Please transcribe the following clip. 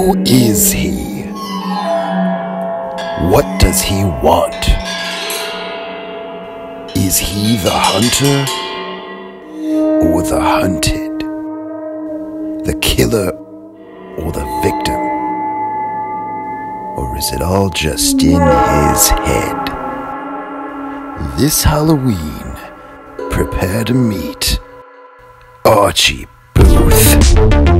Who is he? What does he want? Is he the hunter or the hunted? The killer or the victim? Or is it all just in his head? This Halloween, prepare to meet Archie Booth.